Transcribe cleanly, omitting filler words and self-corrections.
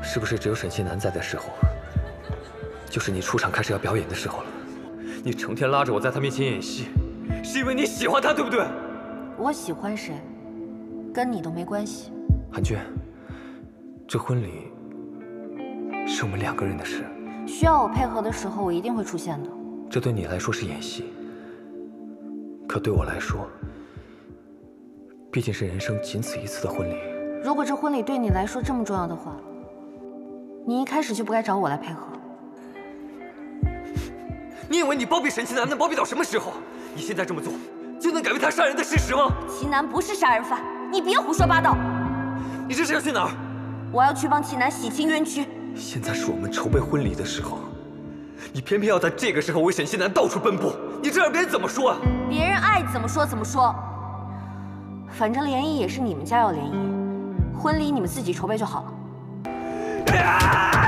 是不是只有沈西南在的时候，就是你出场开始要表演的时候了？你成天拉着我在他面前演戏，是因为你喜欢他，对不对？ 我喜欢谁，跟你都没关系。 韩娟，这婚礼是我们2个人的事， 需要我配合的时候，我一定会出现的。 这对你来说是演戏，可对我来说，毕竟是人生仅此一次的婚礼。 如果这婚礼对你来说这么重要的话，你一开始就不该找我来配合。 你以为你包庇沈西南能包庇到什么时候？你现在这么做，就能改变他杀人的事实吗？ 齐南不是杀人犯，你别胡说八道。 你这是要去哪儿？ 我要去帮齐南洗清冤屈。 现在是我们筹备婚礼的时候，你偏偏要在这个时候为沈西南到处奔波，你这让别人怎么说啊？ 别人爱怎么说怎么说，反正联谊也是你们家要联谊，婚礼你们自己筹备就好了。